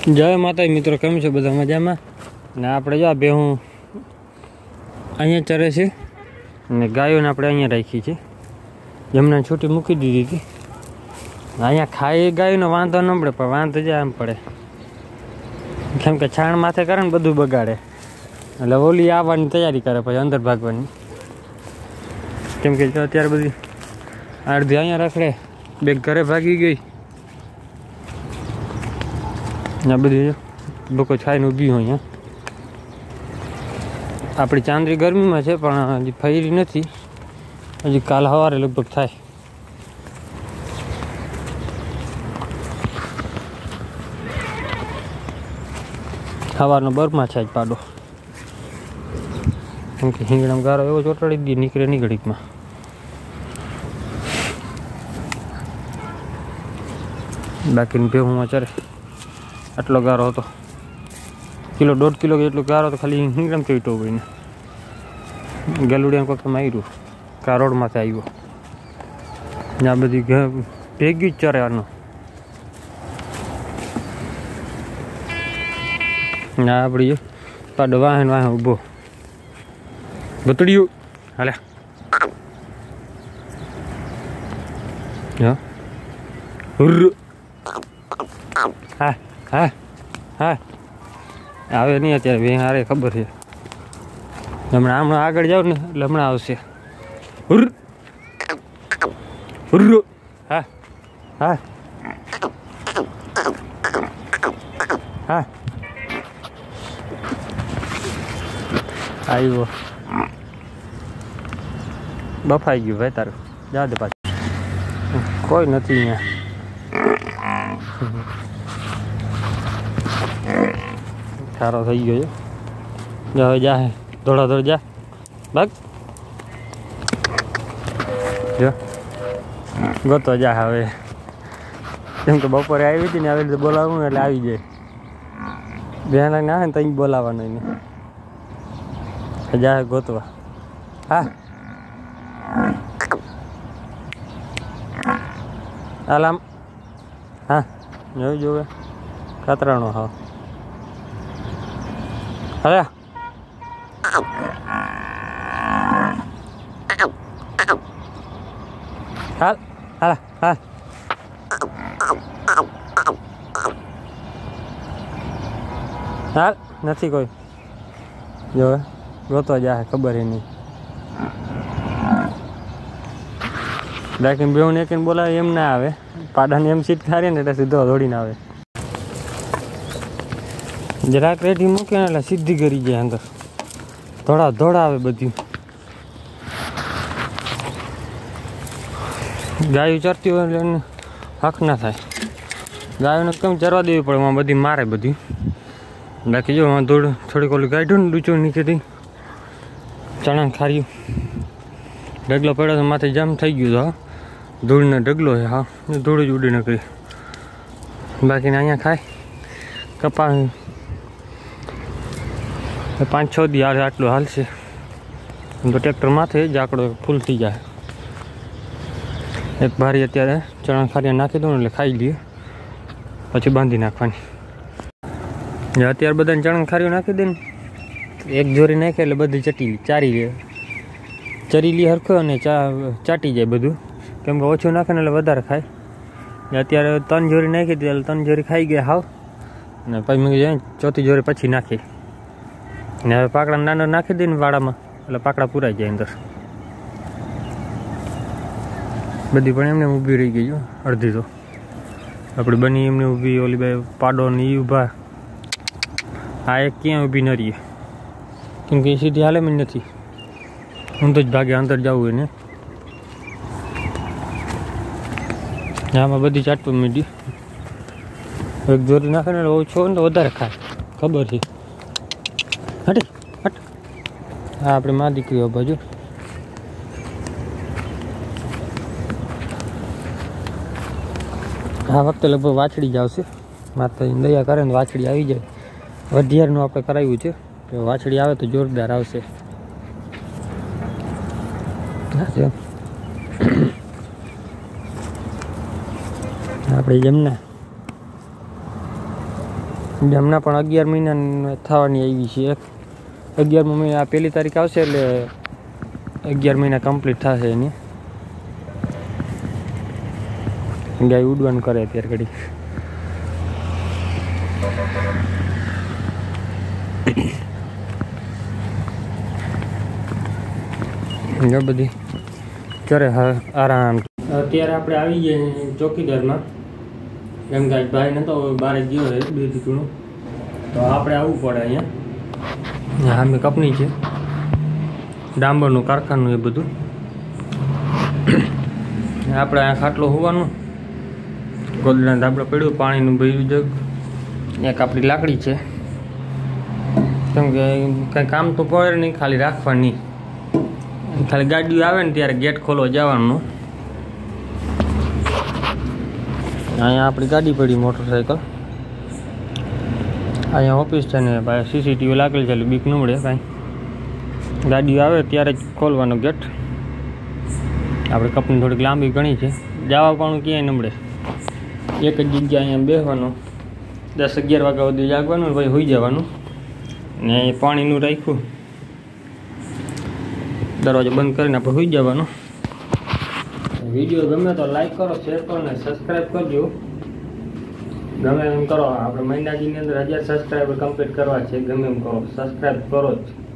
जय माता मित्रों, केम छो बधा मजा में ने आपणे जो बेहूँ अहीं चरे छे ने गायों ने आपणे अहीं राखी छे। जमने छूटी मूकी दीधी थी। अहीं खाई गायों वांधो न पड़े, पण वांधो ज आम पड़े केम के छाण माथे करे ने बधुं बगाड़े એટલે ઓલી આવવાની તૈયારી કરે, પછી અંદર ભાગવાની। કેમ કે જો અત્યારે બધી અડધી અહીંયા રખડે, બે ઘરે ભાગી ગઈ ને બધી લોકો ખાઈને ઊભી હોય। અહીંયા આપણી ચાંદરી ગરમીમાં છે, પણ હજી ફરી નથી, હજી કાલ સવારે લગભગ થાય। સવારનો બરફમાં છે જ પાડો, કેમ કે હિંગણામાં ગારો એવો ચોટાડી દે નીકળે નહીં ઘડીકમાં। બાકીની ભેહું ચરે આટલો ગારો હતો, કિલો 1.5 કિલો જેટલો ગારો તો ખાલી હિંગણામાં ચડ્યો હોય ને ગલુડિયા કોક માર્યું કારોડમાંથી આવ્યો ને આ બધી ભેગી જ ચરે આનો ને આપણી પાડો વાહન વાહન ઊભો બતડ્યું હાલે હા હા હા આવે નહીં અત્યારે બે હારે ખબર છે। હમણાં આગળ જાવ ને એટલે હમણાં આવશે। હુર હુર હા હા હા આવ્યો, બફાઈ ગયું ભાઈ તારું, જા દે પાછું, કોઈ નથી અહીંયા। સારો થઈ ગયો છે, જા હવે જા દોડા દોડ જા ભાગ જો ગોતો જા હવે, કેમ કે બપોરે આવી હતી ને આવી રીતે બોલાવવું એટલે આવી જાય, ધ્યાન ના આવે ને તો બોલાવવાનું એને જા ગોતવા। હા આલામ હા જોયું જોવે કાતરાનો હા હવે હાલ હાલ હા હાલ નથી કોઈ જો ગોતવા જાય ખબર એ નહીં, બાકી બેઉ ને એકને બોલાવે એમ ના આવે, પાડાને એમ સીટ ખારી ને એટલે સીધો દોડીને આવે। જરાક રેડી મૂકે ને એટલે સીધી કરી જાય અંદર, ધોળા ધોળા આવે બધી। ગાયું ચરતી હોય એટલે એને હક ના થાય, ગાયોને કેમ ચરવા દેવી પડે, એમાં બધી મારે બધી। બાકી જો ધૂળ થોડીક ઓલી ગાઢું ને ડૂચો નીચેથી ચણા ખાર્યું ઢગલો પડ્યો તો માથે જામ થઈ ગયું તો ધૂળને ઢગલો છે, હા ધૂળ જ ઉડી નકરી। બાકીને અહીંયા ખાય કપા 5-6 દી હાલ આટલું હાલશે, તો ટ્રેક્ટર માથે જાકડો ફૂલ થઈ જાય। એક ભારી અત્યારે ચણા ખારિયા નાખી દઉં એટલે ખાઈ લઈએ, પછી બાંધી નાખવાની। અત્યારે બધાને ચણા ખારીઓ નાખી દે ને એક જોરી નાખે એટલે બધી ચારી લે, ચરી લે હરખો અને ચાટી જાય બધું, કેમ કે ઓછું નાખે ને એટલે વધારે ખાય। અત્યારે 3 જોરી નાખી હતી એટલે 3 જોરી ખાઈ ગયા હાવ, અને પછી મેં જાય 4થી જોરી પછી નાખી ને હવે પાકડા નાનો નાખી દઈને વાડામાં એટલે પાકડા પૂરાઈ જાય અંદર। બધી પણ એમને ઊભી રહી ગઈ અડધી તો આપણી બની એમને ઊભી, ઓલી બે પાડો ને એ ઊભા, આ એક ક્યાં ઊભી ન રહીએ કેમ કે સીધી હાલે જ નથી, હું તો જ ભાગે અંદર જવું હોય ને। આમાં બધી ચાટવા માંડી, એક જોરી નાખે ને ઓછો ને તો વધારે ખાય ખબર છે। હટે હટ હા આપણે માં દીકરીઓ બાજુ આ વખતે લગભગ વાછડી જ આવશે, માતાજી દયા કરે ને વાછડી આવી જાય। વઢિયારનું આપણે કરાવ્યું છે, વાછડી આવે તો જોરદાર આવશે। આપણે જમના હમણાં પણ 11 મહિના થવાની આવી છે. 11મો મહિના પહેલી તારીખ આવશે એટલે 11 મહિના કમ્પ્લીટ થશે એની. ગાય ઉડવાનું કરે અત્યારે ઘડી. જો બધી કરે આરામ. અત્યારે આપણે આવી ગયા ચોકીદારમાં. કેમ કે ભાઈ નતો બહાર ગયો હોય દૂધ ઘણું, તો આપણે આવવું પડે અહીંયા. સામે કંપની છે, ડાંબરનું કારખાનું એ બધું. આપણે આ ખાટલો હોવાનું, ગોદડા ધાબળો પડ્યું, પાણીનું ભર્યું જગ, એક આપણી લાકડી છે. કેમ કે કંઈ કામ તો પડે નહીં, ખાલી રાખવાની. ખાલી ગાડીઓ આવે ને ત્યારે ગેટ ખોલવા જવાનું. અહીંયા આપણી ગાડી પડી, મોટરસાઇકલ. અહીંયા ઓફિસ છે ને ભાઈ, સીસીટીવી લાગેલ છે એટલે બીક ન મળે કાંઈ. ગાડીઓ આવે ત્યારે જ ખોલવાનો ગેટ. આપણે કંપની થોડીક લાંબી ઘણી છે, જવા પણ ક્યાંય ન મળે. એક જ જગ્યા અહીંયા બેસવાનું, 10-11 વાગ્યા સુધી જાગવાનું, પછી હોઈ જવાનું. ને પાણીનું રાખ્યું, દરવાજો બંધ કરીને આપણે હોઈ જવાનું. વિડીયો ગમે તો લાઈક કરો, શેર કરો ને સબસ્ક્રાઈબ કરજો. ગમે એમ કરો, આપણે મહિનાજીની અંદર 1000 સબસ્ક્રાઈબર કમ્પ્લીટ કરવા છે. ગમે એમ કરો, સબસ્ક્રાઈબ કરો જ.